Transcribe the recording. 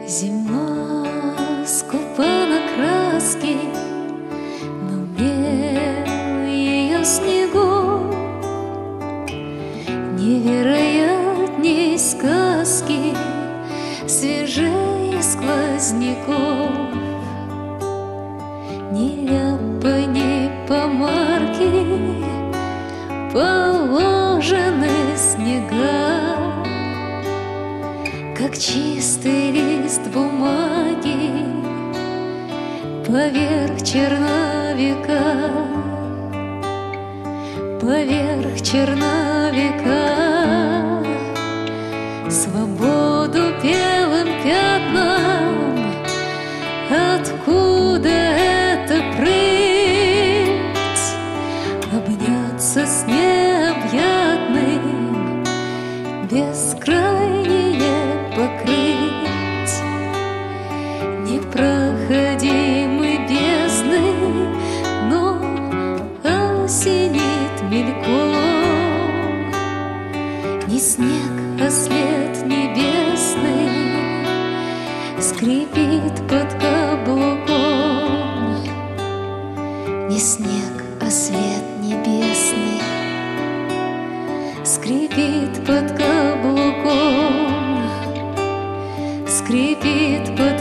Зима скупала краски, но мел ее снегов невероятней сказки, свежее сквозняков. Ни ляпа, ни помарки положены снега, как чистый лист бумаги поверх черновика, поверх черновика. Свободу белым пятнам, откуда это прыть, обняться с необъятным, бескрайнее покрыть. Непроходимы бездны, но осенит мельком. Не снег, а след небесный скрипит под каблуком. Не снег, а свет небесный скрипит под каблуком, скрипит под